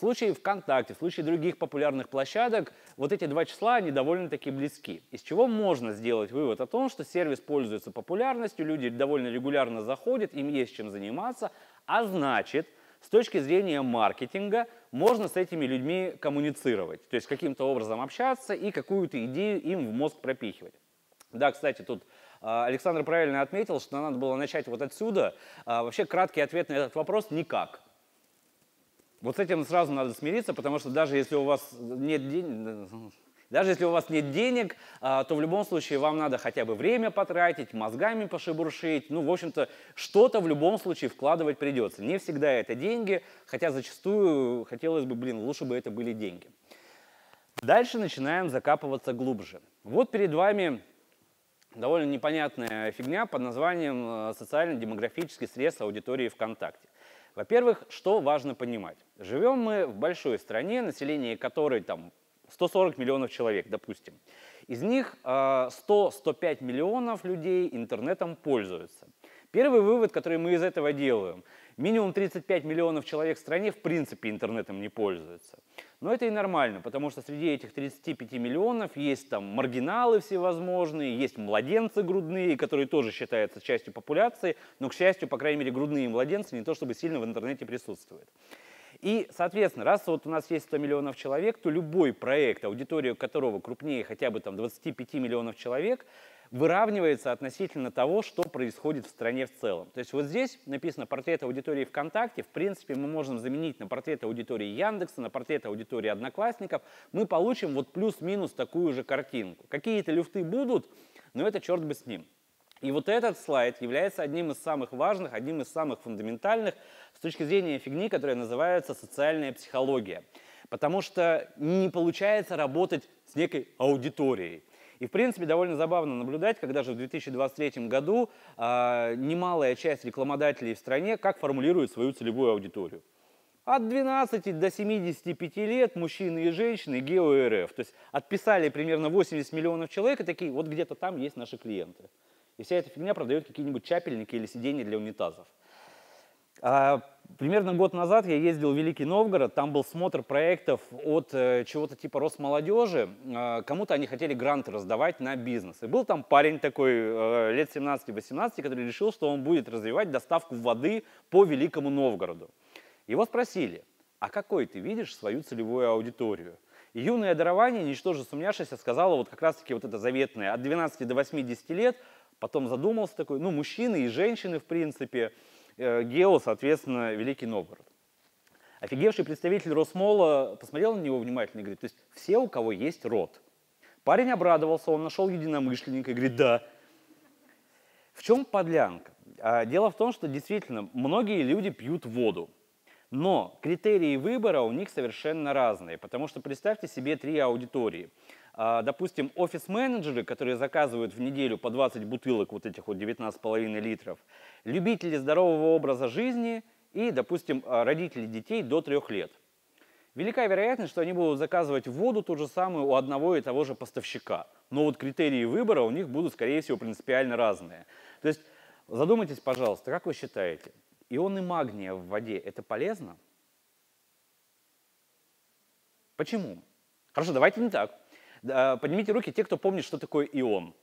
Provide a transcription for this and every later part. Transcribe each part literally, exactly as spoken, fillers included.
случае ВКонтакте, в случае других популярных площадок, вот эти два числа, они довольно-таки близки. Из чего можно сделать вывод о том, что сервис пользуется популярностью, люди довольно регулярно заходят, им есть чем заниматься, а значит, с точки зрения маркетинга, можно с этими людьми коммуницировать, то есть каким-то образом общаться и какую-то идею им в мозг пропихивать. Да, кстати, тут Александр правильно отметил, что надо было начать вот отсюда. Вообще краткий ответ на этот вопрос – никак. Вот с этим сразу надо смириться, потому что даже если у вас нет денег, даже если у вас нет денег, то в любом случае вам надо хотя бы время потратить, мозгами пошебуршить. Ну, в общем-то, что-то в любом случае вкладывать придется. Не всегда это деньги, хотя зачастую хотелось бы, блин, лучше бы это были деньги. Дальше начинаем закапываться глубже. Вот перед вами довольно непонятная фигня под названием социально-демографический срез аудитории ВКонтакте. Во-первых, что важно понимать? Живем мы в большой стране, население которой там сто сорок миллионов человек, допустим. Из них сто — сто пять миллионов людей интернетом пользуются. Первый вывод, который мы из этого делаем: минимум тридцать пять миллионов человек в стране в принципе интернетом не пользуются. Но это и нормально, потому что среди этих тридцати пяти миллионов есть там маргиналы всевозможные, есть младенцы грудные, которые тоже считаются частью популяции, но, к счастью, по крайней мере, грудные младенцы не то чтобы сильно в интернете присутствуют. И, соответственно, раз вот у нас есть сто миллионов человек, то любой проект, аудитория которого крупнее хотя бы там двадцати пяти миллионов человек, выравнивается относительно того, что происходит в стране в целом. То есть вот здесь написано портрет аудитории ВКонтакте. В принципе, мы можем заменить на портрет аудитории Яндекса, на портрет аудитории Одноклассников. Мы получим вот плюс-минус такую же картинку. Какие-то люфты будут, но это черт бы с ним. И вот этот слайд является одним из самых важных, одним из самых фундаментальных с точки зрения фигни, которая называется социальная психология. Потому что не получается работать с некой аудиторией. И, в принципе, довольно забавно наблюдать, когда же в две тысячи двадцать третьем году э, немалая часть рекламодателей в стране как формулирует свою целевую аудиторию. От двенадцати до семидесяти пяти лет мужчины и женщины гео-РФ. То есть отписали примерно восемьдесят миллионов человек и такие, вот где-то там есть наши клиенты. И вся эта фигня продает какие-нибудь чапельники или сиденья для унитазов. А, примерно год назад я ездил в Великий Новгород, там был смотр проектов от э, чего-то типа Росмолодежи. Э, кому-то они хотели гранты раздавать на бизнес. И был там парень такой, э, лет семнадцати-восемнадцати, который решил, что он будет развивать доставку воды по Великому Новгороду. Его спросили: а какой ты видишь свою целевую аудиторию? И юное дарование, ничтоже сумняшися, сказала вот как раз-таки вот это заветное: от двенадцати до восьмидесяти лет. Потом задумался такой, ну, мужчины и женщины, в принципе, э, гео, соответственно, Великий Новгород. Офигевший представитель Росмола посмотрел на него внимательно и говорит: то есть все, у кого есть род. Парень обрадовался, он нашел единомышленника и говорит: да. В чем подлянка? А, дело в том, что действительно многие люди пьют воду. Но критерии выбора у них совершенно разные, потому что представьте себе три аудитории. Допустим, офис-менеджеры, которые заказывают в неделю по двадцать бутылок вот этих вот девятнадцати с половиной литров, любители здорового образа жизни и, допустим, родители детей до трех лет. Велика вероятность, что они будут заказывать воду ту же самую у одного и того же поставщика. Но вот критерии выбора у них будут, скорее всего, принципиально разные. То есть задумайтесь, пожалуйста, как вы считаете, ионы магния в воде – это полезно? Почему? Хорошо, давайте не так. Поднимите руки те, кто помнит, что такое ион.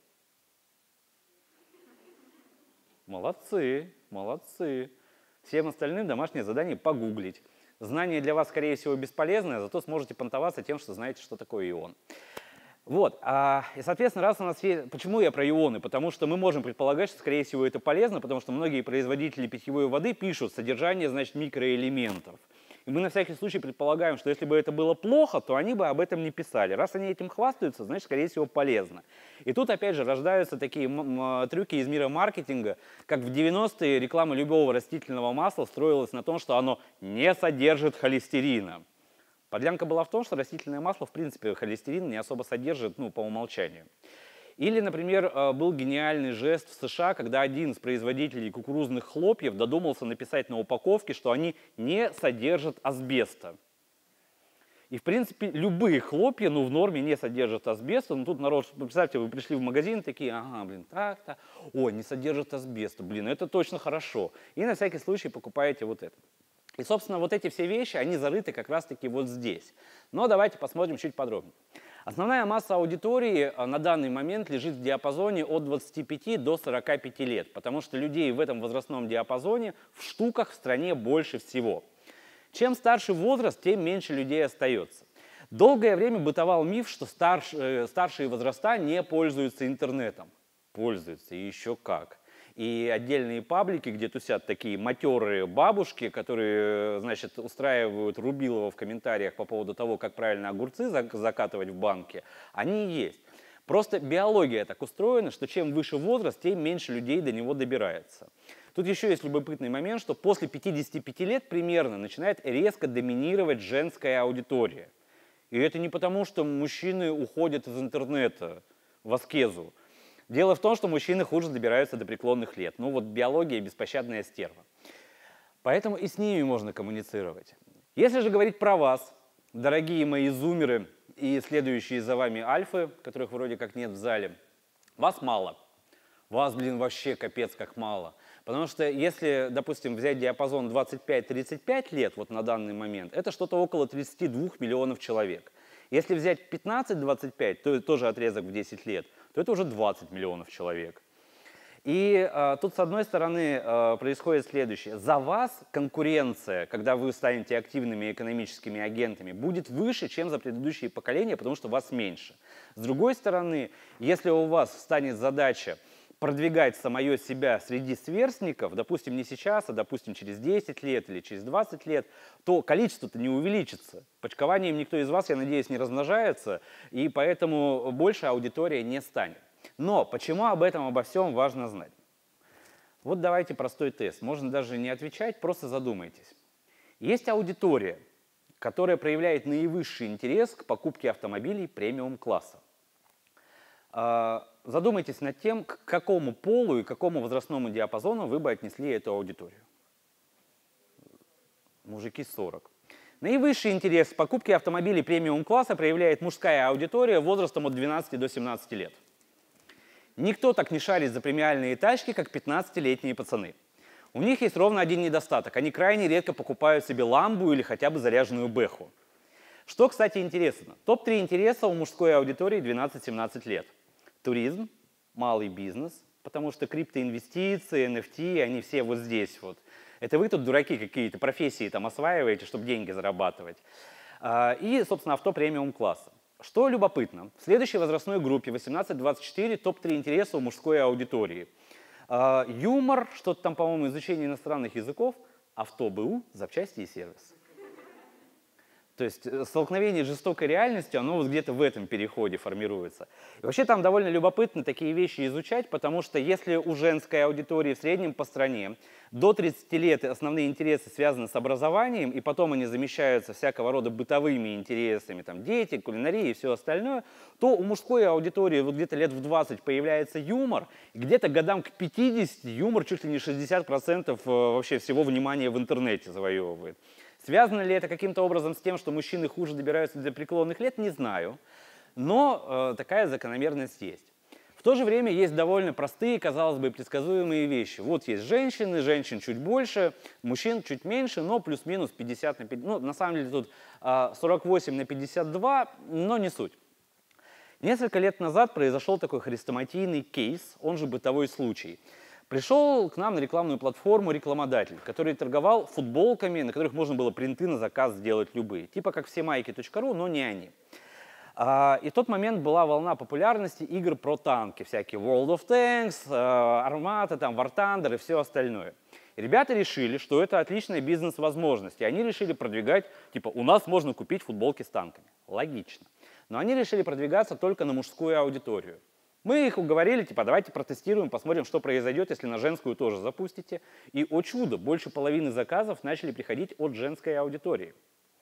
Молодцы, молодцы. Всем остальным домашнее задание погуглить. Знание для вас, скорее всего, бесполезное, зато сможете понтоваться тем, что знаете, что такое ион. Вот, а, и, соответственно, раз у нас есть... Почему я про ионы? Потому что мы можем предполагать, что, скорее всего, это полезно, потому что многие производители питьевой воды пишут содержание, значит, микроэлементов. И мы на всякий случай предполагаем, что если бы это было плохо, то они бы об этом не писали. Раз они этим хвастаются, значит, скорее всего, полезно. И тут, опять же, рождаются такие трюки из мира маркетинга, как в девяностые реклама любого растительного масла строилась на том, что оно не содержит холестерина. Подлянка была в том, что растительное масло, в принципе, холестерин не особо содержит, ну, по умолчанию. Или, например, был гениальный жест в США, когда один из производителей кукурузных хлопьев додумался написать на упаковке, что они не содержат асбеста. И, в принципе, любые хлопья, ну, в норме не содержат асбеста. Но тут народ, представьте, вы пришли в магазин, такие, ага, блин, так-то, о, не содержат асбеста, блин, это точно хорошо. И на всякий случай покупаете вот это. И, собственно, вот эти все вещи, они зарыты как раз-таки вот здесь. Но давайте посмотрим чуть подробнее. Основная масса аудитории на данный момент лежит в диапазоне от двадцати пяти до сорока пяти лет, потому что людей в этом возрастном диапазоне в штуках в стране больше всего. Чем старше возраст, тем меньше людей остается. Долгое время бытовал миф, что старш, э, старшие возраста не пользуются интернетом. Пользуются, и еще как. И отдельные паблики, где тусят такие матерые бабушки, которые, значит, устраивают Рубилова в комментариях по поводу того, как правильно огурцы закатывать в банке, они и есть. Просто биология так устроена, что чем выше возраст, тем меньше людей до него добирается. Тут еще есть любопытный момент, что после пятидесяти пяти лет примерно начинает резко доминировать женская аудитория. И это не потому, что мужчины уходят из интернета в аскезу. Дело в том, что мужчины хуже добираются до преклонных лет. Ну вот биология – беспощадная стерва. Поэтому и с ними можно коммуницировать. Если же говорить про вас, дорогие мои зумеры и следующие за вами альфы, которых вроде как нет в зале, вас мало. Вас, блин, вообще капец как мало. Потому что если, допустим, взять диапазон двадцать пять тридцать пять лет вот на данный момент, это что-то около тридцати двух миллионов человек. Если взять пятнадцать двадцать пять, то тоже отрезок в десять лет, то это уже двадцать миллионов человек. И э, тут, с одной стороны, э, происходит следующее. За вас конкуренция, когда вы станете активными экономическими агентами, будет выше, чем за предыдущие поколения, потому что вас меньше. С другой стороны, если у вас встанет задача продвигать самое себя среди сверстников, допустим, не сейчас, а, допустим, через десять лет или через двадцать лет, то количество-то не увеличится. Почкованием никто из вас, я надеюсь, не размножается, и поэтому больше аудитория не станет. Но почему об этом, обо всем важно знать? Вот давайте простой тест. Можно даже не отвечать, просто задумайтесь. Есть аудитория, которая проявляет наивысший интерес к покупке автомобилей премиум-класса. Задумайтесь над тем, к какому полу и к какому возрастному диапазону вы бы отнесли эту аудиторию. Мужики сорок. Наивысший интерес к покупке автомобилей премиум-класса проявляет мужская аудитория возрастом от двенадцати до семнадцати лет. Никто так не шарит за премиальные тачки, как пятнадцатилетние пацаны. У них есть ровно один недостаток. Они крайне редко покупают себе ламбу или хотя бы заряженную бэху. Что, кстати, интересно. топ три интереса у мужской аудитории двенадцать-семнадцать лет. Туризм, малый бизнес, потому что криптоинвестиции, эн эф ти, они все вот здесь вот. Это вы тут, дураки, какие-то профессии там осваиваете, чтобы деньги зарабатывать. И, собственно, авто премиум класса. Что любопытно, в следующей возрастной группе восемнадцать двадцать четыре топ три интереса у мужской аудитории. Юмор, что-то там, по-моему, изучение иностранных языков, авто, БУ, запчасти и сервис. То есть столкновение с жестокой реальностью, оно вот где-то в этом переходе формируется. И вообще там довольно любопытно такие вещи изучать, потому что если у женской аудитории в среднем по стране до тридцати лет основные интересы связаны с образованием, и потом они замещаются всякого рода бытовыми интересами, там дети, кулинария и все остальное, то у мужской аудитории вот где-то лет в двадцать появляется юмор, и где-то годам к пятидесяти юмор чуть ли не шестьдесят процентов вообще всего внимания в интернете завоевывает. Связано ли это каким-то образом с тем, что мужчины хуже добираются до преклонных лет, не знаю. Но э, такая закономерность есть. В то же время есть довольно простые, казалось бы, предсказуемые вещи. Вот есть женщины, женщин чуть больше, мужчин чуть меньше, но плюс-минус пятьдесят на пятьдесят. Ну, на самом деле тут э, сорок восемь на пятьдесят два, но не суть. Несколько лет назад произошел такой хрестоматийный кейс, он же бытовой случай. Пришел к нам на рекламную платформу рекламодатель, который торговал футболками, на которых можно было принты на заказ сделать любые. Типа как всемайки точка ру, но не они. И в тот момент была волна популярности игр про танки. Всякие World of Tanks, Armata, там, War Thunder и все остальное. И ребята решили, что это отличная бизнес-возможность. И они решили продвигать, типа, у нас можно купить футболки с танками. Логично. Но они решили продвигаться только на мужскую аудиторию. Мы их уговорили, типа, давайте протестируем, посмотрим, что произойдет, если на женскую тоже запустите. И, о чудо, больше половины заказов начали приходить от женской аудитории.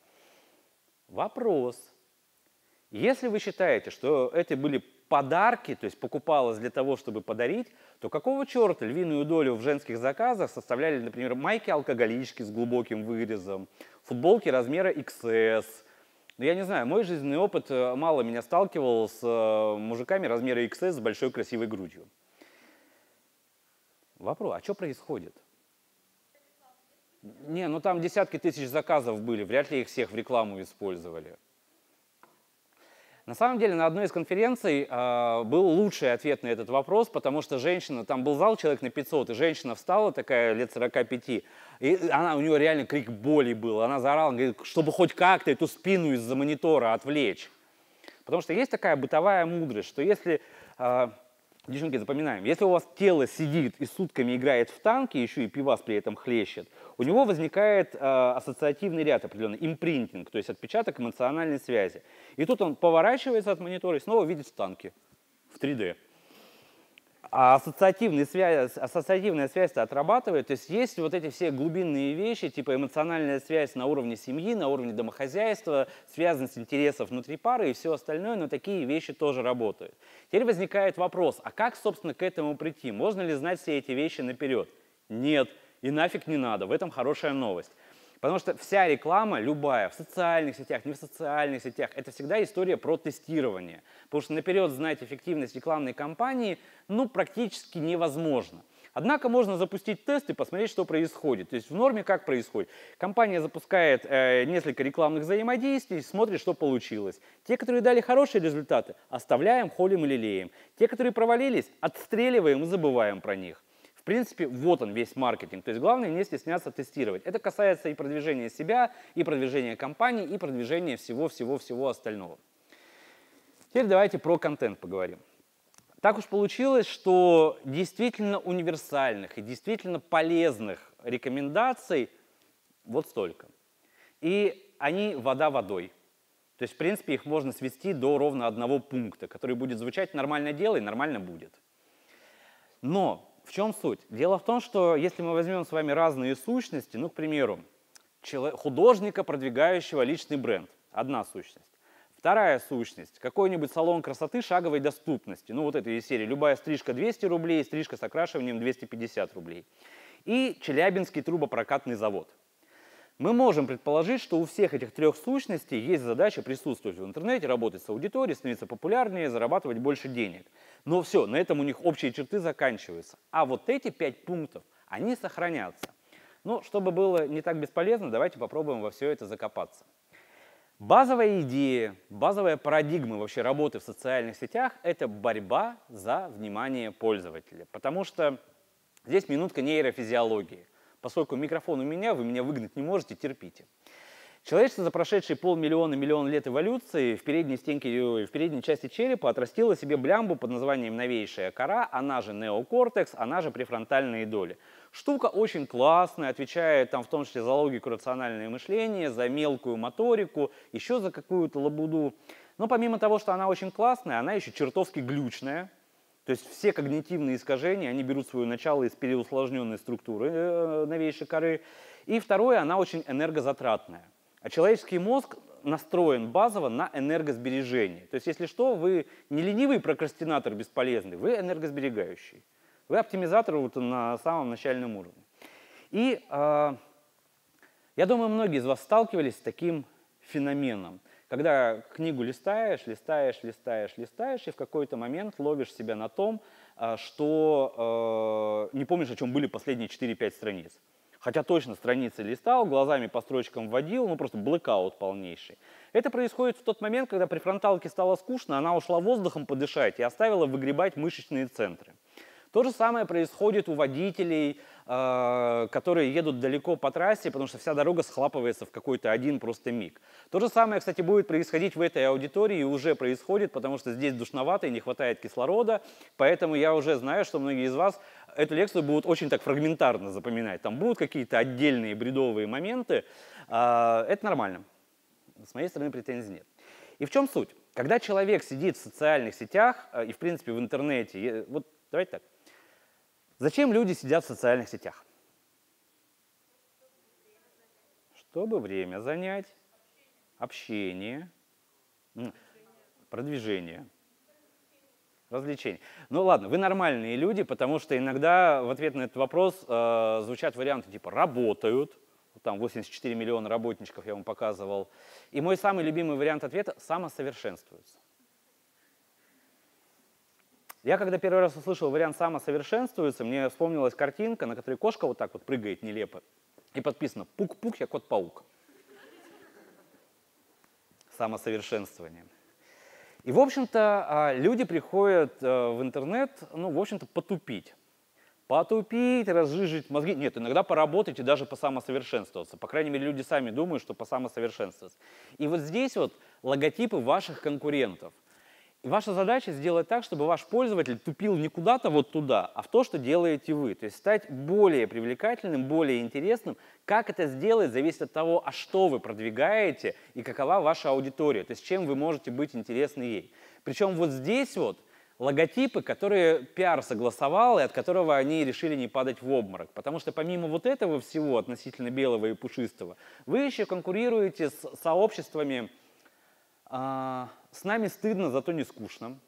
Вопрос. Если вы считаете, что это были подарки, то есть покупалось для того, чтобы подарить, то какого черта львиную долю в женских заказах составляли, например, майки-алкоголички с глубоким вырезом, футболки размера икс эс. Ну, я не знаю, мой жизненный опыт мало меня сталкивал с мужиками размера икс эс с большой красивой грудью. Вопрос, а что происходит? Не, ну там десятки тысяч заказов были, вряд ли их всех в рекламу использовали. На самом деле на одной из конференций э, был лучший ответ на этот вопрос, потому что женщина, там был зал человек на пятьсот, и женщина встала такая лет сорока пяти, и она, у нее реально крик боли был, она заорала, говорит, чтобы хоть как-то эту спину из-за монитора отвлечь. Потому что есть такая бытовая мудрость, что если, э, девчонки, запоминаем, если у вас тело сидит и сутками играет в танки, еще и пивас при этом хлещет, у него возникает э, ассоциативный ряд определенный, импринтинг, то есть отпечаток эмоциональной связи. И тут он поворачивается от монитора и снова видит танки в три дэ. А ассоциативная связь, ассоциативная связь-то отрабатывает, то есть есть вот эти все глубинные вещи, типа эмоциональная связь на уровне семьи, на уровне домохозяйства, связанность интересов внутри пары и все остальное, но такие вещи тоже работают. Теперь возникает вопрос, а как, собственно, к этому прийти? Можно ли знать все эти вещи наперед? Нет. И нафиг не надо, в этом хорошая новость. Потому что вся реклама, любая, в социальных сетях, не в социальных сетях, это всегда история про тестирование. Потому что наперед знать эффективность рекламной кампании, ну, практически невозможно. Однако можно запустить тест и посмотреть, что происходит. То есть в норме как происходит? Компания запускает э, несколько рекламных взаимодействий, смотрит, что получилось. Те, которые дали хорошие результаты, оставляем, холим или лелеем. Те, которые провалились, отстреливаем и забываем про них. В принципе, вот он весь маркетинг. То есть главное не стесняться тестировать. Это касается и продвижения себя, и продвижения компании, и продвижения всего-всего-всего остального. Теперь давайте про контент поговорим. Так уж получилось, что действительно универсальных и действительно полезных рекомендаций вот столько. И они вода водой. То есть, в принципе, их можно свести до ровно одного пункта, который будет звучать «нормально делай», «нормально будет». Но в чем суть? Дело в том, что если мы возьмем с вами разные сущности, ну, к примеру, художника, продвигающего личный бренд, одна сущность. Вторая сущность, какой-нибудь салон красоты шаговой доступности, ну, вот этой из серии, любая стрижка двести рублей, стрижка с окрашиванием двести пятьдесят рублей. И Челябинский трубопрокатный завод. Мы можем предположить, что у всех этих трех сущностей есть задача присутствовать в интернете, работать с аудиторией, становиться популярнее, зарабатывать больше денег. Но все, на этом у них общие черты заканчиваются. А вот эти пять пунктов, они сохранятся. Но чтобы было не так бесполезно, давайте попробуем во все это закопаться. Базовая идея, базовая парадигма вообще работы в социальных сетях – это борьба за внимание пользователя. Потому что здесь минутка нейрофизиологии. Поскольку микрофон у меня, вы меня выгнать не можете, терпите. Человечество за прошедшие полмиллиона, миллион лет эволюции в передней стенке, в передней части черепа отрастило себе блямбу под названием новейшая кора, она же неокортекс, она же префронтальные доли. Штука очень классная, отвечает там в том числе за логику, рациональное мышление, за мелкую моторику, еще за какую-то лабуду. Но помимо того, что она очень классная, она еще чертовски глючная. То есть все когнитивные искажения, они берут свое начало из переусложненной структуры э, новейшей коры. И второе, она очень энергозатратная. А человеческий мозг настроен базово на энергосбережение. То есть если что, вы не ленивый прокрастинатор бесполезный, вы энергосберегающий. Вы оптимизатор вот на самом начальном уровне. И э, я думаю, многие из вас сталкивались с таким феноменом. Когда книгу листаешь, листаешь, листаешь, листаешь, и в какой-то момент ловишь себя на том, что э, не помнишь, о чем были последние четыре-пять страниц. Хотя точно страницы листал, глазами по строчкам вводил, ну просто блэкаут полнейший. Это происходит в тот момент, когда префронталке стало скучно, она ушла воздухом подышать и оставила выгребать мышечные центры. То же самое происходит у водителей, э, которые едут далеко по трассе, потому что вся дорога схлапывается в какой-то один просто миг. То же самое, кстати, будет происходить в этой аудитории и уже происходит, потому что здесь душновато и не хватает кислорода, поэтому я уже знаю, что многие из вас эту лекцию будут очень так фрагментарно запоминать. Там будут какие-то отдельные бредовые моменты, э, это нормально. С моей стороны претензий нет. И в чем суть? Когда человек сидит в социальных сетях э, и, в принципе, в интернете, вот давайте так. Зачем люди сидят в социальных сетях? Чтобы время занять, общение, продвижение, развлечение. Ну ладно, вы нормальные люди, потому что иногда в ответ на этот вопрос э, звучат варианты типа «работают», там восемьдесят четыре миллиона работничков я вам показывал. И мой самый любимый вариант ответа – «самосовершенствуются». Я когда первый раз услышал вариант «самосовершенствуется», мне вспомнилась картинка, на которой кошка вот так вот прыгает нелепо. и подписано «Пук-пук, я кот-паук». Самосовершенствование. И, в общем-то, люди приходят в интернет, ну, в общем-то, потупить. Потупить, разжижить мозги. Нет, иногда поработать и даже посамосовершенствоваться. По крайней мере, люди сами думают, что посамосовершенствоваться. И вот здесь вот логотипы ваших конкурентов. И ваша задача сделать так, чтобы ваш пользователь тупил не куда-то вот туда, а в то, что делаете вы. То есть стать более привлекательным, более интересным. Как это сделать, зависит от того, а что вы продвигаете и какова ваша аудитория. То есть чем вы можете быть интересны ей. Причем вот здесь вот логотипы, которые пиар согласовал, и от которого они решили не падать в обморок. Потому что помимо вот этого всего относительно белого и пушистого, вы еще конкурируете с сообществами а, «С нами стыдно, зато не скучно»,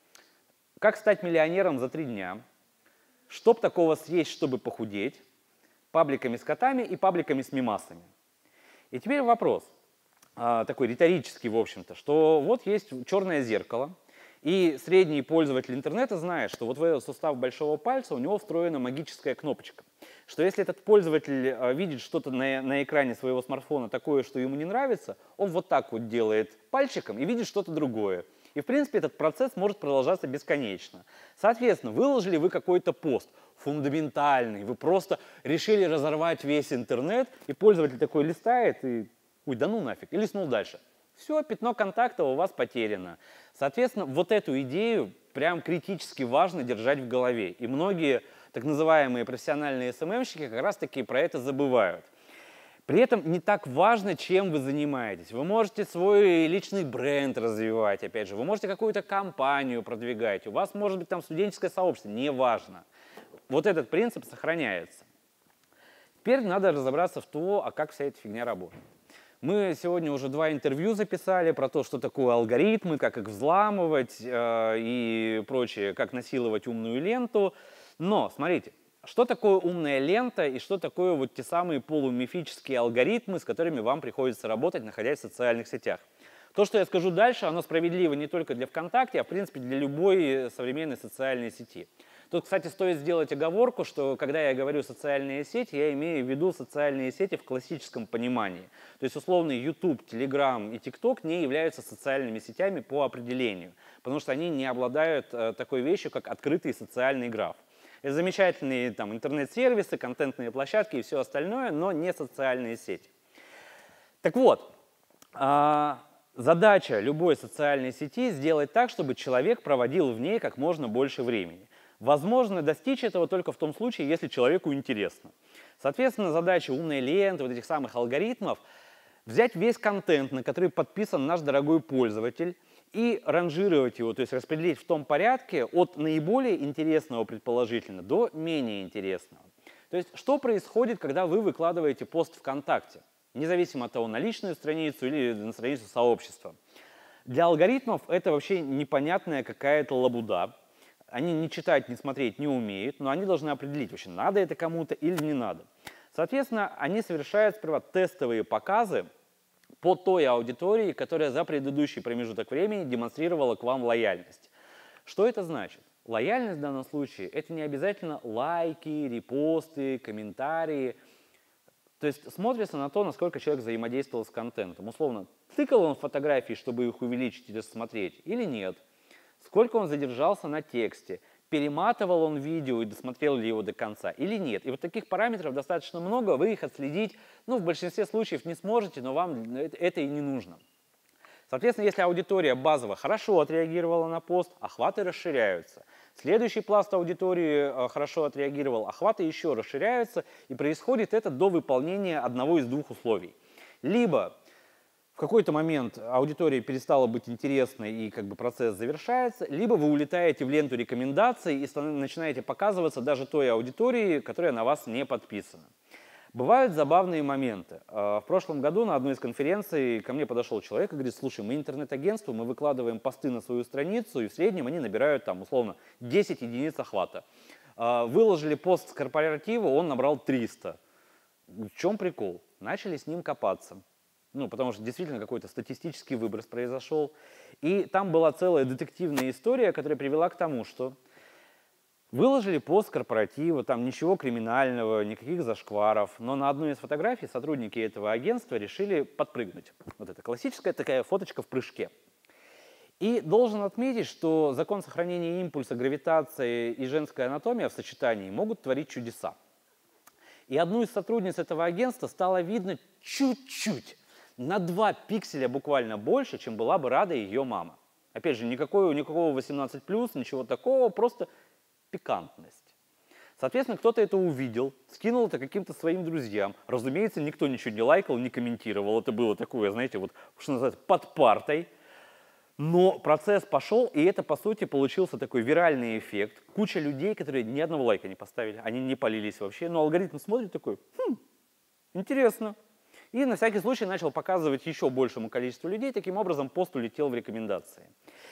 «Как стать миллионером за три дня», «Чтоб такого съесть, чтобы похудеть», пабликами с котами и пабликами с мемасами. И теперь вопрос, а, такой риторический, в общем-то, что вот есть черное зеркало, и средний пользователь интернета знает, что вот в этот сустав большого пальца у него встроена магическая кнопочка. Что если этот пользователь видит что-то на, на экране своего смартфона такое, что ему не нравится, он вот так вот делает пальчиком и видит что-то другое. И, в принципе, этот процесс может продолжаться бесконечно. Соответственно, выложили вы какой-то пост фундаментальный, вы просто решили разорвать весь интернет, и пользователь такой листает и, ой, да ну нафиг, и листнул дальше. Все, пятно контакта у вас потеряно. Соответственно, вот эту идею прям критически важно держать в голове. И многие так называемые профессиональные эс эм эм-щики как раз-таки про это забывают. При этом не так важно, чем вы занимаетесь. Вы можете свой личный бренд развивать, опять же, вы можете какую-то компанию продвигать, у вас может быть там студенческое сообщество, неважно. Вот этот принцип сохраняется. Теперь надо разобраться в том, а как вся эта фигня работает. Мы сегодня уже два интервью записали про то, что такое алгоритмы, как их взламывать э, и прочее, как насиловать умную ленту. Но, смотрите, что такое умная лента и что такое вот те самые полумифические алгоритмы, с которыми вам приходится работать, находясь в социальных сетях. То, что я скажу дальше, оно справедливо не только для ВКонтакте, а в принципе для любой современной социальной сети. Тут, кстати, стоит сделать оговорку, что когда я говорю социальные сети, я имею в виду социальные сети в классическом понимании. То есть, условно, YouTube, Telegram и TikTok не являются социальными сетями по определению, потому что они не обладают э, такой вещью, как открытый социальный граф. Это замечательные там, интернет-сервисы, контентные площадки и все остальное, но не социальные сети. Так вот, э, задача любой социальной сети сделать так, чтобы человек проводил в ней как можно больше времени. Возможно достичь этого только в том случае, если человеку интересно. Соответственно, задача умной ленты, вот этих самых алгоритмов, взять весь контент, на который подписан наш дорогой пользователь, и ранжировать его, то есть распределить в том порядке от наиболее интересного предположительно до менее интересного. То есть что происходит, когда вы выкладываете пост ВКонтакте, независимо от того, на личную страницу или на страницу сообщества. Для алгоритмов это вообще непонятная какая-то лабуда. Они ни читать, ни смотреть не умеют, но они должны определить, вообще надо это кому-то или не надо. Соответственно, они совершают сперва тестовые показы по той аудитории, которая за предыдущий промежуток времени демонстрировала к вам лояльность. Что это значит? Лояльность в данном случае – это не обязательно лайки, репосты, комментарии. То есть смотрится на то, насколько человек взаимодействовал с контентом. Условно, тыкал он фотографии, чтобы их увеличить или смотреть, или нет. Сколько он задержался на тексте, перематывал он видео и досмотрел ли его до конца или нет. И вот таких параметров достаточно много, вы их отследить, ну, в большинстве случаев не сможете, но вам это и не нужно. Соответственно, если аудитория базово хорошо отреагировала на пост, охваты расширяются. Следующий пласт аудитории хорошо отреагировал, охваты еще расширяются, и происходит это до выполнения одного из двух условий. Либо в какой-то момент аудитория перестала быть интересной и как бы процесс завершается, либо вы улетаете в ленту рекомендаций и начинаете показываться даже той аудитории, которая на вас не подписана. Бывают забавные моменты. В прошлом году на одной из конференций ко мне подошел человек и говорит: слушай, мы интернет-агентство, мы выкладываем посты на свою страницу, и в среднем они набирают там условно десять единиц охвата. Выложили пост с корпоратива, он набрал триста. В чем прикол? Начали с ним копаться. Ну, потому что действительно какой-то статистический выброс произошел. И там была целая детективная история, которая привела к тому, что Выложили пост корпоратива, там ничего криминального, никаких зашкваров, но на одной из фотографий сотрудники этого агентства решили подпрыгнуть. Вот это классическая такая фоточка в прыжке. И должен отметить, что закон сохранения импульса, гравитации и женская анатомия в сочетании могут творить чудеса. И одну из сотрудниц этого агентства стало видно чуть-чуть, на два пикселя буквально больше, чем была бы рада ее мама. Опять же, никакого, никакого восемнадцать плюс, ничего такого, просто пикантность. Соответственно, кто-то это увидел, скинул это каким-то своим друзьям. Разумеется, никто ничего не лайкал, не комментировал. Это было такое, знаете, вот, что называется, под партой. Но процесс пошел, и это, по сути, получился такой виральный эффект. Куча людей, которые ни одного лайка не поставили, они не полились вообще. Но алгоритм смотрит такой, хм, интересно. И на всякий случай начал показывать еще большему количеству людей. Таким образом, пост улетел в рекомендации.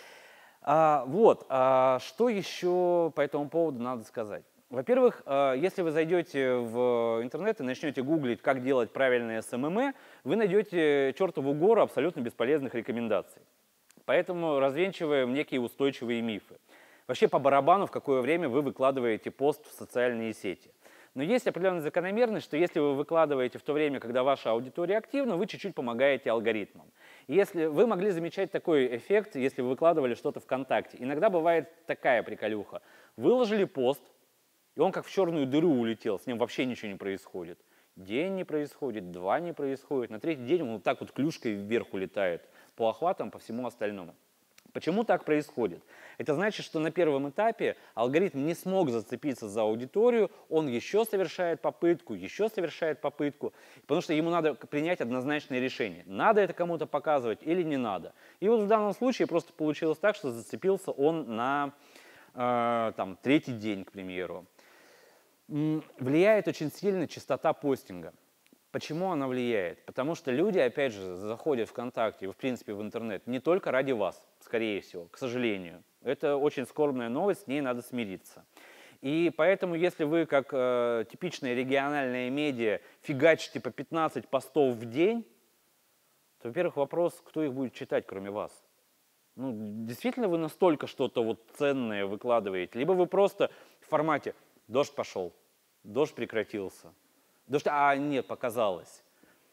А, вот, а, что еще по этому поводу надо сказать? Во-первых, а, если вы зайдете в интернет и начнете гуглить, как делать правильное эс эм эм, вы найдете чертову гору абсолютно бесполезных рекомендаций. Поэтому развенчиваем некие устойчивые мифы. Вообще по барабану, в какое время вы выкладываете пост в социальные сети. Но есть определенная закономерность, что если вы выкладываете в то время, когда ваша аудитория активна, вы чуть-чуть помогаете алгоритмам. И если вы могли замечать такой эффект, если вы выкладывали что-то ВКонтакте. Иногда бывает такая приколюха. Выложили пост, и он как в черную дыру улетел, с ним вообще ничего не происходит. День не происходит, два не происходит, на третий день он вот так вот клюшкой вверх улетает по охватам, по всему остальному. Почему так происходит? Это значит, что на первом этапе алгоритм не смог зацепиться за аудиторию, он еще совершает попытку, еще совершает попытку, потому что ему надо принять однозначное решение, надо это кому-то показывать или не надо. И вот в данном случае просто получилось так, что зацепился он на э, там, третий день, к примеру. Влияет очень сильно частота постинга. Почему она влияет? Потому что люди, опять же, заходят в ВКонтакте, в принципе в интернет, не только ради вас, скорее всего, к сожалению. Это очень скорбная новость, с ней надо смириться. И поэтому, если вы, как э, типичная региональная медиа, фигачите по пятнадцать постов в день, то, во-первых, вопрос, кто их будет читать, кроме вас. Ну, действительно вы настолько что-то вот ценное выкладываете, либо вы просто в формате «дождь пошел», «дождь прекратился». Дождь, а нет, показалось.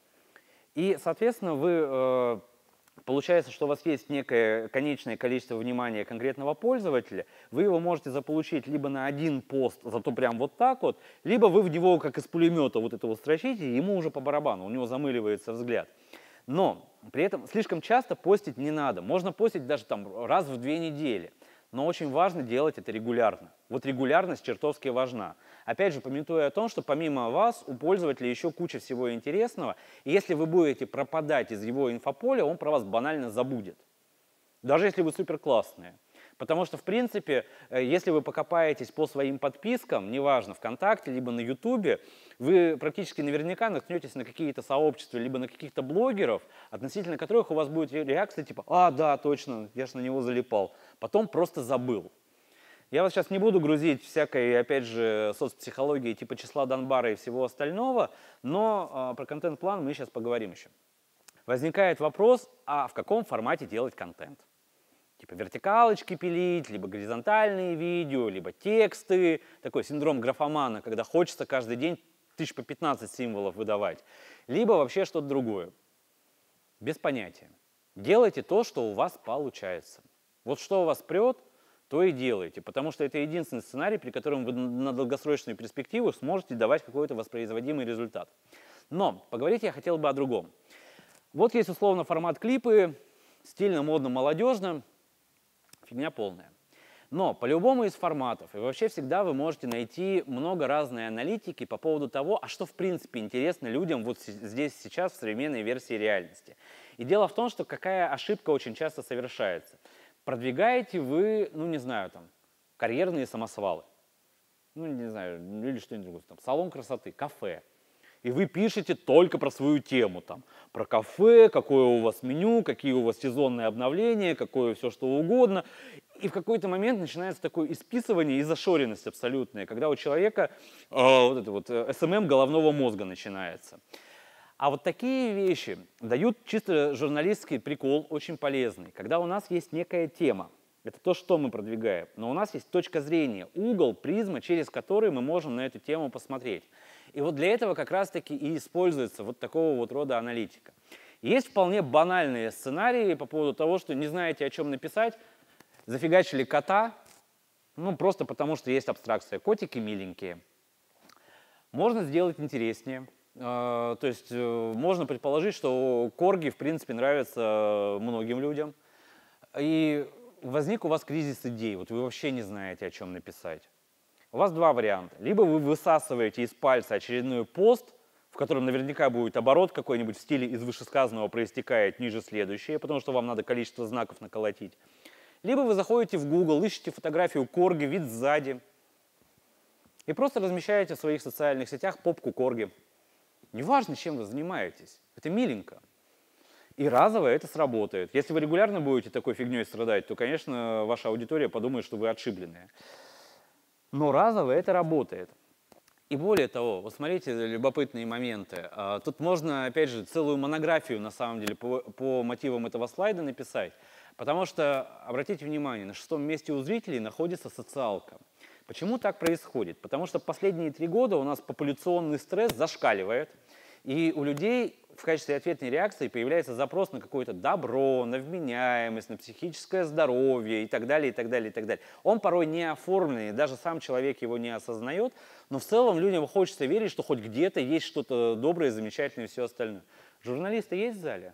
И, соответственно, вы, э, получается, что у вас есть некое конечное количество внимания конкретного пользователя, вы его можете заполучить либо на один пост, зато прям вот так вот, либо вы в него как из пулемета вот это вот строчите, и ему уже по барабану, у него замыливается взгляд. Но при этом слишком часто постить не надо. Можно постить даже там раз в две недели. Но очень важно делать это регулярно. Вот регулярность чертовски важна. Опять же, памятуя о том, что помимо вас у пользователя еще куча всего интересного, и если вы будете пропадать из его инфополя, он про вас банально забудет. Даже если вы супер классные. Потому что, в принципе, если вы покопаетесь по своим подпискам, неважно, ВКонтакте, либо на Ютубе, вы практически наверняка наткнетесь на какие-то сообщества, либо на каких-то блогеров, относительно которых у вас будет реакция типа «А, да, точно, я же на него залипал». Потом просто забыл. Я вас сейчас не буду грузить всякой, опять же, соцпсихологией типа числа Данбара и всего остального, но а, про контент-план мы сейчас поговорим еще. Возникает вопрос, а в каком формате делать контент? Типа вертикалочки пилить, либо горизонтальные видео, либо тексты. Такой синдром графомана, когда хочется каждый день тысяч по пятнадцать символов выдавать. Либо вообще что-то другое. Без понятия. Делайте то, что у вас получается. Вот что у вас прет, то и делайте. Потому что это единственный сценарий, при котором вы на долгосрочную перспективу сможете давать какой-то воспроизводимый результат. Но поговорить я хотел бы о другом. Вот есть условно формат клипы, стильно, модно, молодежно. Фигня полная. Но по любому из форматов, и вообще всегда вы можете найти много разной аналитики по поводу того, а что в принципе интересно людям вот здесь сейчас в современной версии реальности. И дело в том, что какая ошибка очень часто совершается. Продвигаете вы, ну не знаю, там, карьерные самосвалы, ну не знаю, или что-нибудь другое, там, салон красоты, кафе. И вы пишете только про свою тему, там, про кафе, какое у вас меню, какие у вас сезонные обновления, какое все что угодно. И в какой-то момент начинается такое исписывание и зашоренность абсолютная, когда у человека э, вот это вот эс эм эм головного мозга начинается. А вот такие вещи дают чисто журналистский прикол очень полезный, когда у нас есть некая тема. Это то, что мы продвигаем. Но у нас есть точка зрения, угол, призма, через который мы можем на эту тему посмотреть. И вот для этого как раз-таки и используется вот такого вот рода аналитика. Есть вполне банальные сценарии по поводу того, что не знаете, о чем написать, зафигачили кота, ну просто потому, что есть абстракция, котики миленькие. Можно сделать интереснее. То есть можно предположить, что корги, в принципе, нравятся многим людям. И возник у вас кризис идей, вот вы вообще не знаете, о чем написать. У вас два варианта. Либо вы высасываете из пальца очередной пост, в котором наверняка будет оборот какой-нибудь в стиле из вышесказанного проистекает ниже следующее, потому что вам надо количество знаков наколотить. Либо вы заходите в Google, ищете фотографию корги, вид сзади, и просто размещаете в своих социальных сетях попку корги. Неважно, чем вы занимаетесь, это миленько. И разово это сработает. Если вы регулярно будете такой фигней страдать, то, конечно, ваша аудитория подумает, что вы отшибленные. Но разово это работает. И более того, вот смотрите, любопытные моменты. Тут можно, опять же, целую монографию, на самом деле, по, по мотивам этого слайда написать. Потому что, обратите внимание, на шестом месте у зрителей находится социалка. Почему так происходит? Потому что последние три года у нас популяционный стресс зашкаливает, и у людей в качестве ответной реакции появляется запрос на какое-то добро, на вменяемость, на психическое здоровье и так далее, и так далее, и так далее. Он порой не оформленный, даже сам человек его не осознает, но в целом людям хочется верить, что хоть где-то есть что-то доброе, замечательное и все остальное. Журналисты есть в зале?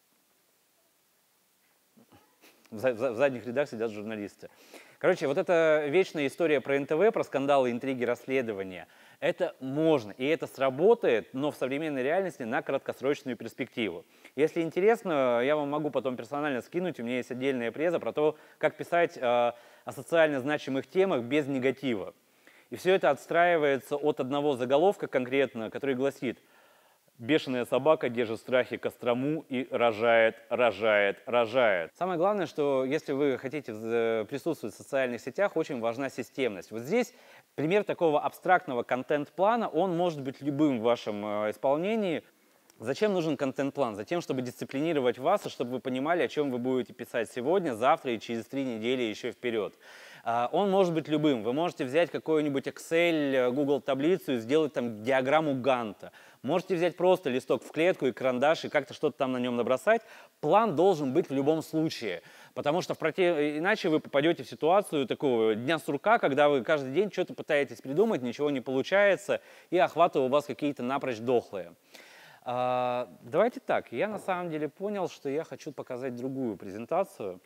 В задних рядах сидят журналисты. Короче, вот эта вечная история про эн тэ вэ, про скандалы, интриги, расследования, это можно, и это сработает, но в современной реальности на краткосрочную перспективу. Если интересно, я вам могу потом персонально скинуть, у меня есть отдельная преза про то, как писать э, о социально значимых темах без негатива. И все это отстраивается от одного заголовка конкретно, который гласит: «Бешеная собака держит в страхе Кострому и рожает, рожает, рожает». Самое главное, что если вы хотите присутствовать в социальных сетях, очень важна системность. Вот здесь пример такого абстрактного контент-плана, он может быть любым в вашем исполнении. Зачем нужен контент-план? Затем, чтобы дисциплинировать вас, и чтобы вы понимали, о чем вы будете писать сегодня, завтра и через три недели еще вперед. Он может быть любым. Вы можете взять какой-нибудь Excel, Google таблицу и сделать там диаграмму Ганта. Можете взять просто листок в клетку и карандаш и как-то что-то там на нем набросать. План должен быть в любом случае, потому что в против... иначе вы попадете в ситуацию такого дня сурка, когда вы каждый день что-то пытаетесь придумать, ничего не получается, и охваты у вас какие-то напрочь дохлые. А, давайте так, я на самом деле понял, что я хочу показать другую презентацию,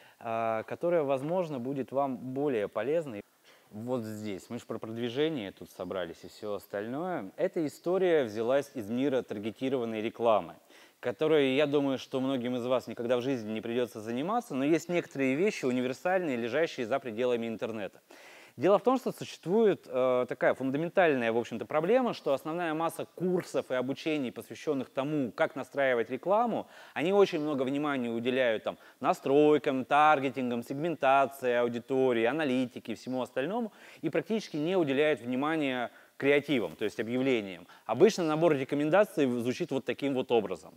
а, которая, возможно, будет вам более полезной. Вот здесь, мы же про продвижение тут собрались и все остальное. Эта история взялась из мира таргетированной рекламы, которой, я думаю, что многим из вас никогда в жизни не придется заниматься, но есть некоторые вещи универсальные, лежащие за пределами интернета. Дело в том, что существует э, такая фундаментальная, в общем-то, проблема, что основная масса курсов и обучений, посвященных тому, как настраивать рекламу, они очень много внимания уделяют там, настройкам, таргетингам, сегментации аудитории, аналитике и всему остальному, и практически не уделяют внимания креативам, то есть объявлениям. Обычно набор рекомендаций звучит вот таким вот образом.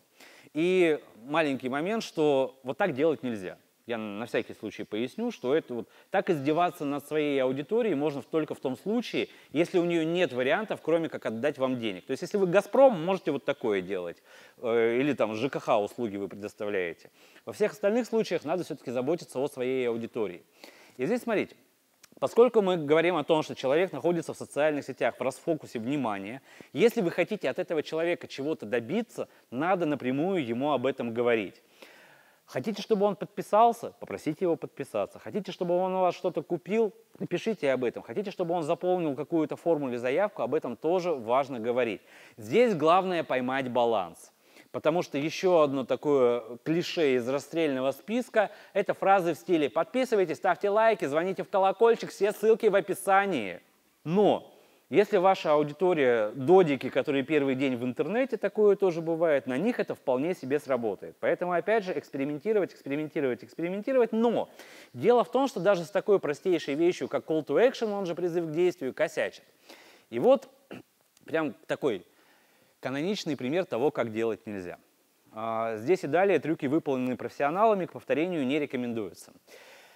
И маленький момент, что вот так делать нельзя. Я на всякий случай поясню, что это вот так издеваться над своей аудиторией можно только в том случае, если у нее нет вариантов, кроме как отдать вам денег. То есть если вы «Газпром», можете вот такое делать. Или там ЖКХ услуги вы предоставляете. Во всех остальных случаях надо все-таки заботиться о своей аудитории. И здесь смотрите. Поскольку мы говорим о том, что человек находится в социальных сетях в расфокусе внимания, если вы хотите от этого человека чего-то добиться, надо напрямую ему об этом говорить. Хотите, чтобы он подписался? Попросите его подписаться. Хотите, чтобы он у вас что-то купил? Напишите об этом. Хотите, чтобы он заполнил какую-то форму или заявку? Об этом тоже важно говорить. Здесь главное поймать баланс. Потому что еще одно такое клише из расстрельного списка – это фразы в стиле «подписывайтесь, ставьте лайки, звоните в колокольчик, все ссылки в описании». Но если ваша аудитория додики, которые первый день в интернете, такое тоже бывает, на них это вполне себе сработает. Поэтому, опять же, экспериментировать, экспериментировать, экспериментировать. Но дело в том, что даже с такой простейшей вещью, как call to action, он же призыв к действию, косячит. И вот прям такой каноничный пример того, как делать нельзя. Здесь и далее трюки, выполненные профессионалами, к повторению не рекомендуются.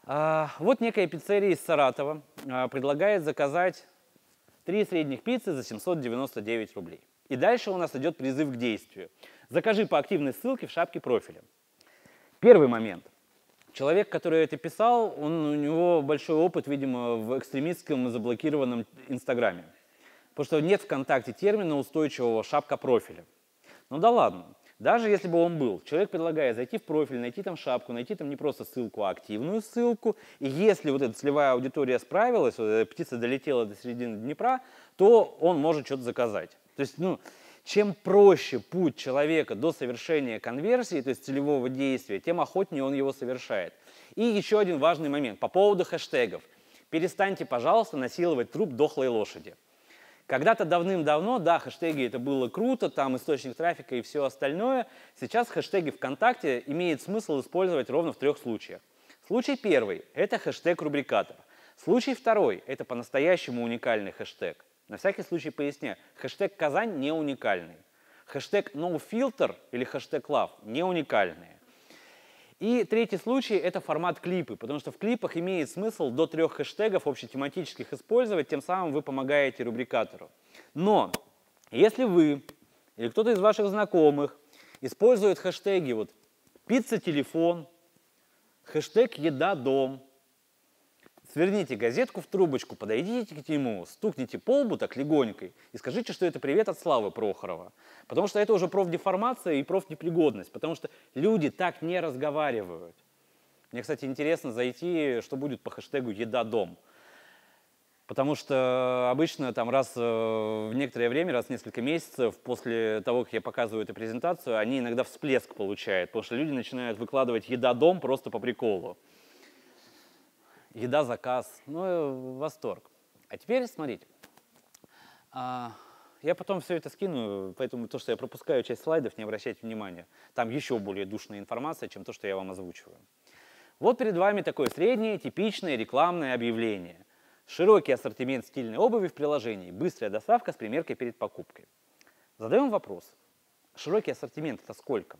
А, вот некая пиццерия из Саратова а, предлагает заказать три средних пиццы за семьсот девяносто девять рублей. И дальше у нас идет призыв к действию. Закажи по активной ссылке в шапке профиля. Первый момент. Человек, который это писал, он, у него большой опыт, видимо, в экстремистском заблокированном Инстаграме. Потому что нет ВКонтакте термина устойчивого шапка профиля. Ну да ладно. Даже если бы он был, человек предлагает зайти в профиль, найти там шапку, найти там не просто ссылку, а активную ссылку. И если вот эта целевая аудитория справилась, вот эта птица долетела до середины Днепра, то он может что-то заказать. То есть, ну, чем проще путь человека до совершения конверсии, то есть целевого действия, тем охотнее он его совершает. И еще один важный момент по поводу хэштегов. Перестаньте, пожалуйста, насиловать труп дохлой лошади. Когда-то давным-давно, да, хэштеги это было круто, там источник трафика и все остальное. Сейчас хэштеги ВКонтакте имеет смысл использовать ровно в трех случаях. Случай первый – это хэштег рубрикатор. Случай второй – это по-настоящему уникальный хэштег. На всякий случай поясняю, хэштег Казань не уникальный. Хэштег NoFilter или хэштег Love не уникальные. И третий случай – это формат клипы, потому что в клипах имеет смысл до трех хэштегов общетематических использовать, тем самым вы помогаете рубрикатору. Но если вы или кто-то из ваших знакомых использует хэштеги вот пицца-телефон, хэштег еда-дом, сверните газетку в трубочку, подойдите к нему, стукните по лбу так легонько и скажите, что это привет от Славы Прохорова. Потому что это уже профдеформация и профнепригодность, потому что люди так не разговаривают. Мне, кстати, интересно зайти, что будет по хэштегу «еда-дом». Потому что обычно там раз в некоторое время, раз в несколько месяцев, после того, как я показываю эту презентацию, они иногда всплеск получают, потому что люди начинают выкладывать «еда-дом» просто по приколу. Еда, заказ, ну, восторг. А теперь смотрите, а, я потом все это скину, поэтому то, что я пропускаю часть слайдов, не обращайте внимания. Там еще более душная информация, чем то, что я вам озвучиваю. Вот перед вами такое среднее, типичное рекламное объявление. Широкий ассортимент стильной обуви в приложении, быстрая доставка с примеркой перед покупкой. Задаем вопрос. Широкий ассортимент – это сколько?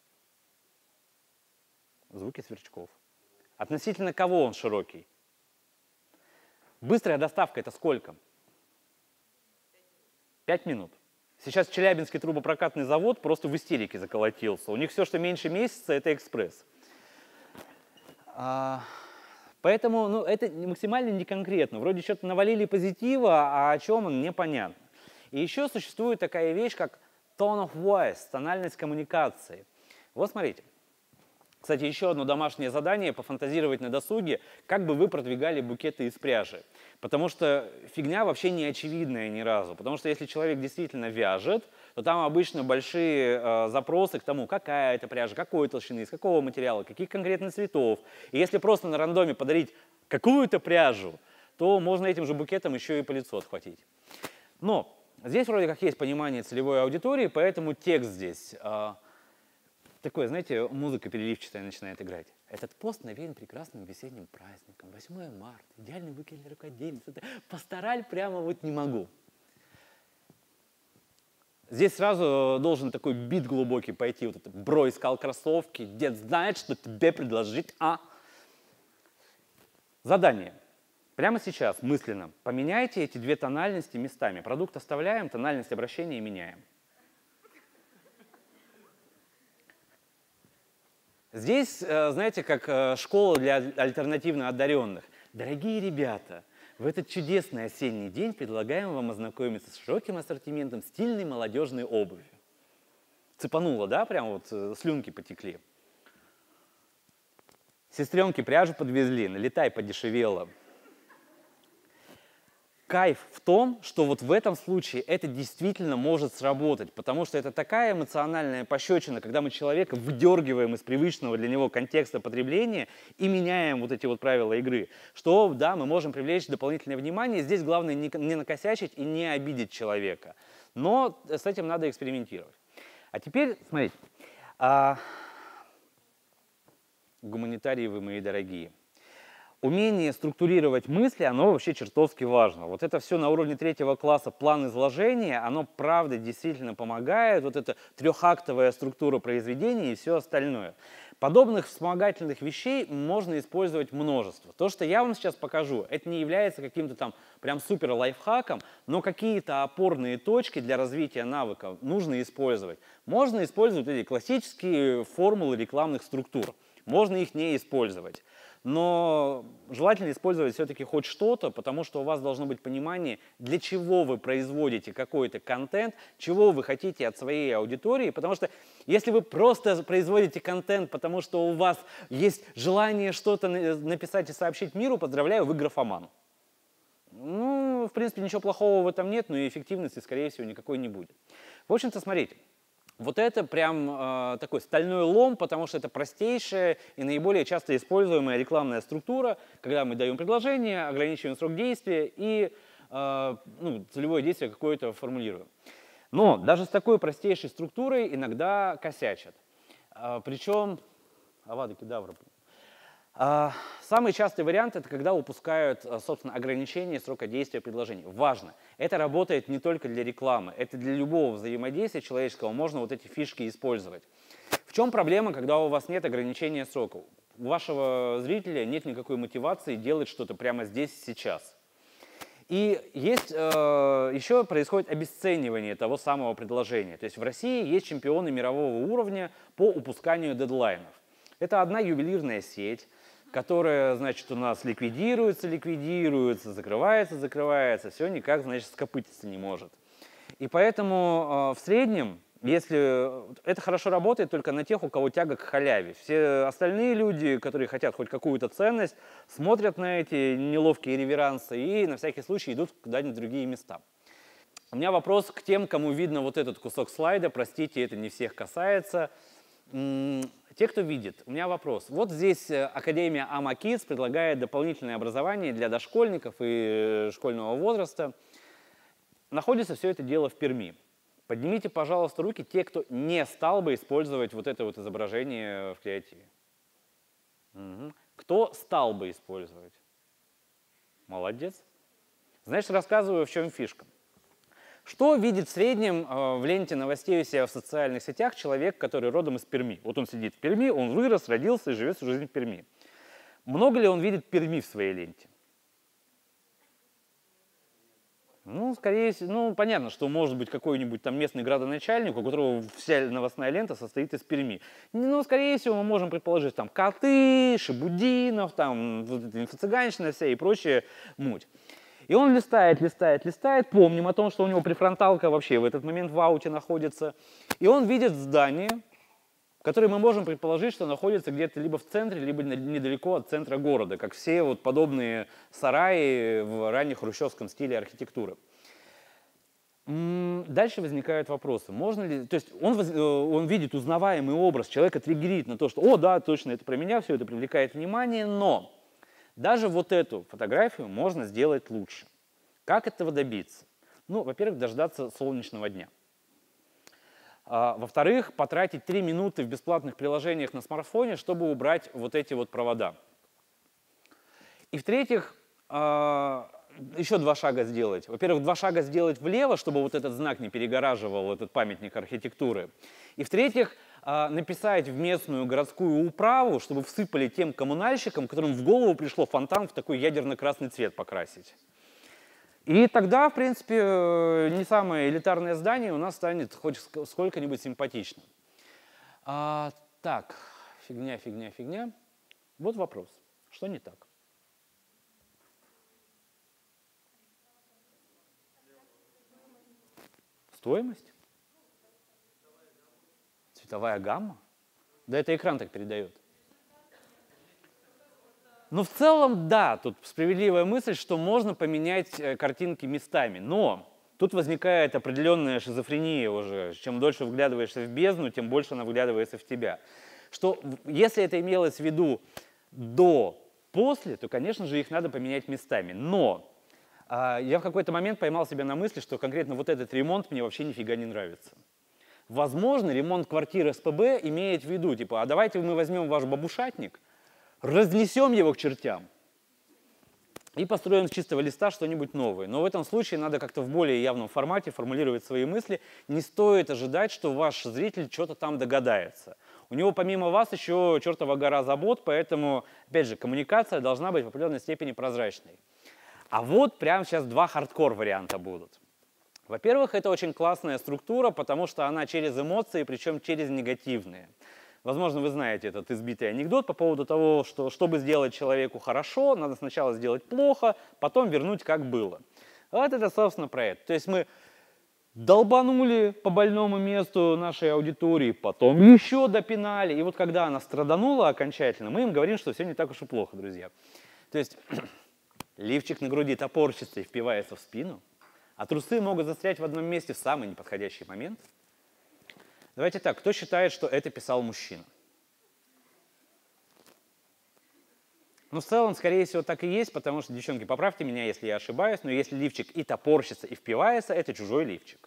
Звуки сверчков. Относительно кого он широкий? Быстрая доставка – это сколько? Пять минут. Сейчас Челябинский трубопрокатный завод просто в истерике заколотился. У них все, что меньше месяца, это экспресс. А, поэтому ну, это максимально неконкретно. Вроде что-то навалили позитива, а о чем он, непонятно. И еще существует такая вещь, как tone of voice, тональность коммуникации. Вот смотрите. Кстати, еще одно домашнее задание – пофантазировать на досуге, как бы вы продвигали букеты из пряжи. Потому что фигня вообще не очевидная ни разу. Потому что если человек действительно вяжет, то там обычно большие э, запросы к тому, какая это пряжа, какой толщины, из какого материала, каких конкретно цветов. И если просто на рандоме подарить какую-то пряжу, то можно этим же букетом еще и по лицу отхватить. Но здесь вроде как есть понимание целевой аудитории, поэтому текст здесь… Э, Такое, знаете, музыка переливчатая начинает играть. Этот пост навеян прекрасным весенним праздником. восьмое марта, идеальный выкид для рукодельниц. Пастораль прямо вот не могу. Здесь сразу должен такой бит глубокий пойти. Вот это «Бро искал кроссовки, дед знает, что тебе предложить, а?» Задание. Прямо сейчас, мысленно, поменяйте эти две тональности местами. Продукт оставляем, тональность обращения меняем. Здесь, знаете, как школа для альтернативно одаренных. Дорогие ребята, в этот чудесный осенний день предлагаем вам ознакомиться с широким ассортиментом стильной молодежной обуви. Цепануло, да? Прям вот слюнки потекли. Сестренки пряжу подвезли, налетай подешевело. Кайф в том, что вот в этом случае это действительно может сработать, потому что это такая эмоциональная пощечина, когда мы человека выдергиваем из привычного для него контекста потребления и меняем вот эти вот правила игры, что, да, мы можем привлечь дополнительное внимание. Здесь главное не, не накосячить и не обидеть человека, но с этим надо экспериментировать. А теперь, смотрите, а... гуманитарии вы мои дорогие. Умение структурировать мысли, оно вообще чертовски важно. Вот это все на уровне третьего класса план изложения, оно правда действительно помогает. Вот эта трехактовая структура произведения и все остальное. Подобных вспомогательных вещей можно использовать множество. То, что я вам сейчас покажу, это не является каким-то там прям супер лайфхаком, но какие-то опорные точки для развития навыков нужно использовать. Можно использовать эти классические формулы рекламных структур, можно их не использовать. Но желательно использовать все-таки хоть что-то, потому что у вас должно быть понимание, для чего вы производите какой-то контент, чего вы хотите от своей аудитории. Потому что если вы просто производите контент, потому что у вас есть желание что-то написать и сообщить миру, поздравляю, вы графоман. Ну, в принципе, ничего плохого в этом нет, но и эффективности, скорее всего, никакой не будет. В общем-то, смотрите. Вот это прям э, такой стальной лом, потому что это простейшая и наиболее часто используемая рекламная структура, когда мы даем предложение, ограничиваем срок действия и э, ну, целевое действие какое-то формулируем. Но даже с такой простейшей структурой иногда косячат. Э, причем, авада кедавра. А, самый частый вариант – это когда упускают, собственно, ограничение срока действия предложений. Важно, это работает не только для рекламы, это для любого взаимодействия человеческого можно вот эти фишки использовать. В чем проблема, когда у вас нет ограничения срока? У вашего зрителя нет никакой мотивации делать что-то прямо здесь и сейчас. И есть, э, еще происходит обесценивание того самого предложения. То есть в России есть чемпионы мирового уровня по упусканию дедлайнов. Это одна ювелирная сеть, которая, значит, у нас ликвидируется, ликвидируется, закрывается, закрывается, все никак, значит, скопытиться не может. И поэтому э, в среднем, если это хорошо работает только на тех, у кого тяга к халяве. Все остальные люди, которые хотят хоть какую-то ценность, смотрят на эти неловкие реверансы и на всякий случай идут куда-нибудь в другие места. У меня вопрос к тем, кому видно вот этот кусок слайда. Простите, это не всех касается. Те, кто видит, у меня вопрос. Вот здесь Академия Ама Kids предлагает дополнительное образование для дошкольников и школьного возраста. Находится все это дело в Перми. Поднимите, пожалуйста, руки те, кто не стал бы использовать вот это вот изображение в креативе. Угу. Кто стал бы использовать? Молодец. Значит, рассказываю, в чем фишка. Что видит в среднем э, в ленте новостей у себя в социальных сетях человек, который родом из Перми? Вот он сидит в Перми, он вырос, родился и живет всю жизнь в Перми. Много ли он видит Перми в своей ленте? Ну, скорее всего, ну, понятно, что может быть какой-нибудь там местный градоначальник, у которого вся новостная лента состоит из Перми. Ну, скорее всего, мы можем предположить, там, коты, Шабудинов, там, вот инфо-цыганщина вся и прочая муть. И он листает, листает, листает, помним о том, что у него префронталка вообще в этот момент в ауте находится. И он видит здание, которое мы можем предположить, что находится где-то либо в центре, либо недалеко от центра города, как все вот подобные сараи в раннем хрущевском стиле архитектуры. Дальше возникают вопросы. Можно ли, то есть он, он видит узнаваемый образ, человека триггерит на то, что «О, да, точно, это про меня, все это привлекает внимание», но даже вот эту фотографию можно сделать лучше. Как этого добиться? Ну, во-первых, дождаться солнечного дня. А, во-вторых, потратить три минуты в бесплатных приложениях на смартфоне, чтобы убрать вот эти вот провода. И в-третьих, а, еще два шага сделать. Во-первых, два шага сделать влево, чтобы вот этот знак не перегораживал этот памятник архитектуры. И в-третьих, написать в местную городскую управу, чтобы всыпали тем коммунальщикам, которым в голову пришло фонтан в такой ядерно-красный цвет покрасить. И тогда, в принципе, не самое элитарное здание у нас станет хоть сколько-нибудь симпатичным. А, так, фигня, фигня, фигня. Вот вопрос. Что не так? Стоимость? Цветовая гамма? Да это экран так передает. Ну, в целом, да, тут справедливая мысль, что можно поменять картинки местами, но тут возникает определенная шизофрения уже. Чем дольше вглядываешься в бездну, тем больше она вглядывается в тебя. Что если это имелось в виду до, после, то, конечно же, их надо поменять местами. Но а, я в какой-то момент поймал себя на мысли, что конкретно вот этот ремонт мне вообще нифига не нравится. Возможно, ремонт квартиры СПБ имеет в виду, типа, а давайте мы возьмем ваш бабушатник, разнесем его к чертям и построим с чистого листа что-нибудь новое. Но в этом случае надо как-то в более явном формате формулировать свои мысли. Не стоит ожидать, что ваш зритель что-то там догадается. У него помимо вас еще чертова гора забот, поэтому, опять же, коммуникация должна быть в определенной степени прозрачной. А вот прямо сейчас два хардкор варианта будут. Во-первых, это очень классная структура, потому что она через эмоции, причем через негативные. Возможно, вы знаете этот избитый анекдот по поводу того, что чтобы сделать человеку хорошо, надо сначала сделать плохо, потом вернуть как было. Вот это, собственно, про это. То есть мы долбанули по больному месту нашей аудитории, потом еще допинали. И вот когда она страданула окончательно, мы им говорим, что все не так уж и плохо, друзья. То есть лифчик на груди топорщится и впивается в спину, а трусы могут застрять в одном месте в самый неподходящий момент. Давайте так, кто считает, что это писал мужчина? Ну, в целом, скорее всего, так и есть, потому что, девчонки, поправьте меня, если я ошибаюсь, но если лифчик и топорщится, и впивается, это чужой лифчик.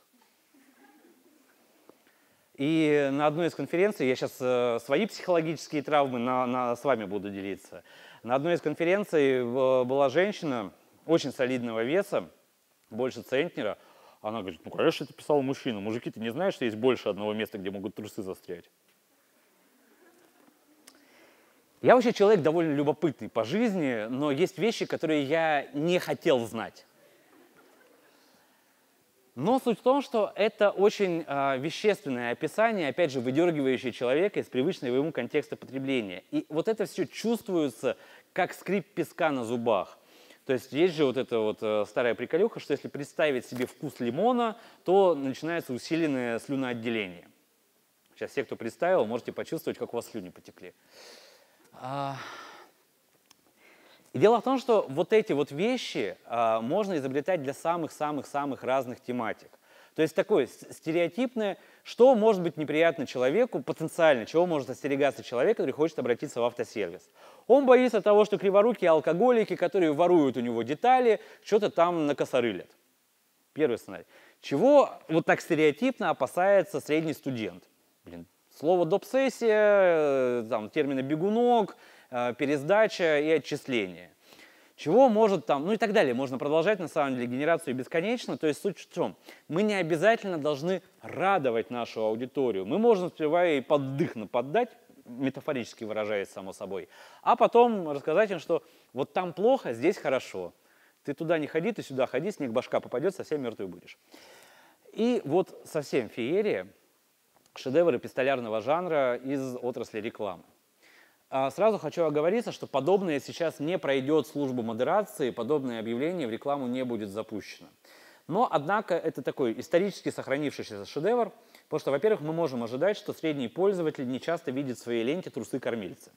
И на одной из конференций, я сейчас э, свои психологические травмы на, на, с вами буду делиться. На одной из конференций в, была женщина очень солидного веса, больше центнера. Она говорит, ну, конечно, это писал мужчина. Мужики, ты не знаешь, что есть больше одного места, где могут трусы застрять? Я вообще человек довольно любопытный по жизни, но есть вещи, которые я не хотел знать. Но суть в том, что это очень э, вещественное описание, опять же, выдергивающее человека из привычного ему контекста потребления. И вот это все чувствуется как скрип песка на зубах. То есть есть же вот эта вот э, старая приколюха, что если представить себе вкус лимона, то начинается усиленное слюноотделение. Сейчас все, кто представил, можете почувствовать, как у вас слюни потекли. И дело в том, что вот эти вот вещи а, можно изобретать для самых-самых-самых разных тематик. То есть такое стереотипное, что может быть неприятно человеку, потенциально, чего может остерегаться человек, который хочет обратиться в автосервис. Он боится того, что криворукие алкоголики, которые воруют у него детали, что-то там накосорылят. Первый сценарий. Чего вот так стереотипно опасается средний студент? Блин, слово доп-сессия, там, термины бегунок, пересдача и отчисление. Чего может там, ну и так далее. Можно продолжать, на самом деле, генерацию бесконечно. То есть суть в чем? Мы не обязательно должны радовать нашу аудиторию. Мы можем сперва ей под дых наподдать, метафорически выражаясь, само собой, а потом рассказать им, что вот там плохо, здесь хорошо. Ты туда не ходи, ты сюда ходи, снег башка попадет, совсем мертвый будешь. И вот совсем феерия. Шедевры эпистолярного жанра из отрасли рекламы. Сразу хочу оговориться, что подобное сейчас не пройдет службу модерации, подобное объявление в рекламу не будет запущено. Но, однако, это такой исторически сохранившийся шедевр, потому что, во-первых, мы можем ожидать, что средний пользователь не часто видит в своей ленте трусы-кормильцы.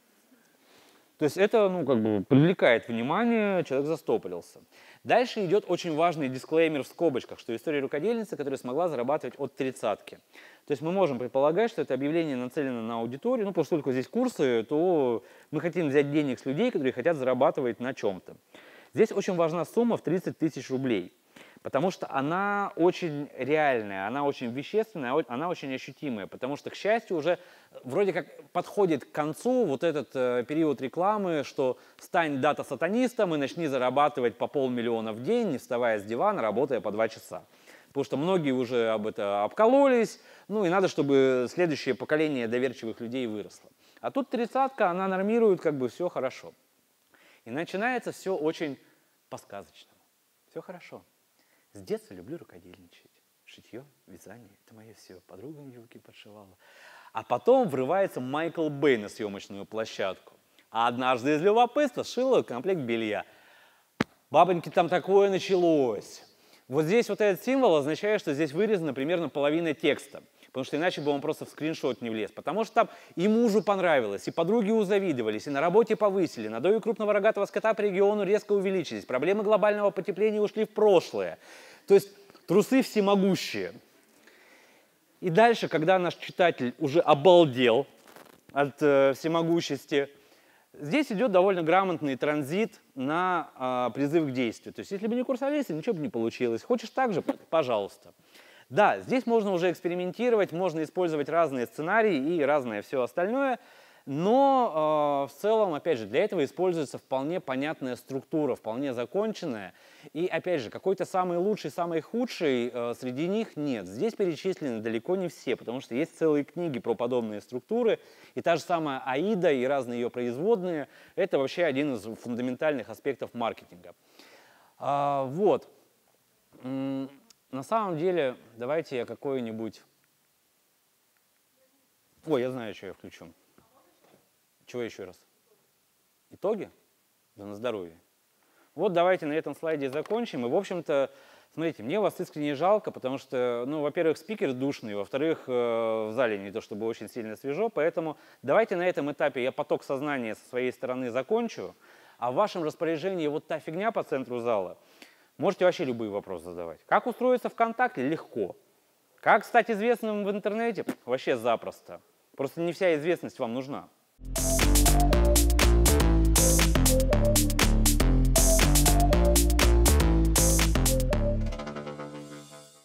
То есть это, ну, как бы привлекает внимание, человек застопорился. Дальше идет очень важный дисклеймер в скобочках, что история рукодельницы, которая смогла зарабатывать от тридцатки. То есть мы можем предполагать, что это объявление нацелено на аудиторию, ну, поскольку здесь курсы, то мы хотим взять денег с людей, которые хотят зарабатывать на чем-то. Здесь очень важна сумма в тридцать тысяч рублей, потому что она очень реальная, она очень вещественная, она очень ощутимая, потому что, к счастью, уже вроде как подходит к концу вот этот э, период рекламы, что стань дата-сатанистом и начни зарабатывать по полмиллиона в день, не вставая с дивана, работая по два часа. Потому что многие уже об этом обкололись, ну и надо, чтобы следующее поколение доверчивых людей выросло. А тут тридцатка, она нормирует, как бы все хорошо. И начинается все очень по-сказочному. Все хорошо. С детства люблю рукодельничать. Шитье, вязание – это мое все. Подругам юбки подшивала. А потом врывается Майкл Бэй на съемочную площадку. А однажды из любопытства сшила комплект белья. Бабоньки, там такое началось. Вот здесь вот этот символ означает, что здесь вырезана примерно половина текста. Потому что иначе бы он просто в скриншот не влез. Потому что там и мужу понравилось, и подруги узавидовались, и на работе повысили, надои крупного рогатого скота по региону резко увеличились, проблемы глобального потепления ушли в прошлое. То есть трусы всемогущие. И дальше, когда наш читатель уже обалдел от э, всемогущести, здесь идет довольно грамотный транзит на э, призыв к действию. То есть если бы не курс Олеси, ничего бы не получилось. Хочешь так же? Пожалуйста. Да, здесь можно уже экспериментировать, можно использовать разные сценарии и разное все остальное. Но э, в целом, опять же, для этого используется вполне понятная структура, вполне законченная. И опять же, какой-то самый лучший, самый худший э, среди них нет. Здесь перечислены далеко не все, потому что есть целые книги про подобные структуры. И та же самая АИДа и разные ее производные – это вообще один из фундаментальных аспектов маркетинга. А, вот. На самом деле, давайте я какой-нибудь… Ой, я знаю, что я включу. Чего еще раз? Итоги? Да на здоровье. Вот давайте на этом слайде закончим. И, в общем-то, смотрите, мне вас искренне жалко, потому что, ну, во-первых, спикер душный, во-вторых, в зале не то чтобы очень сильно свежо, поэтому давайте на этом этапе я поток сознания со своей стороны закончу, а в вашем распоряжении вот та фигня по центру зала. Можете вообще любые вопросы задавать. Как устроиться ВКонтакте? Легко. Как стать известным в интернете? Вообще запросто. Просто не вся известность вам нужна.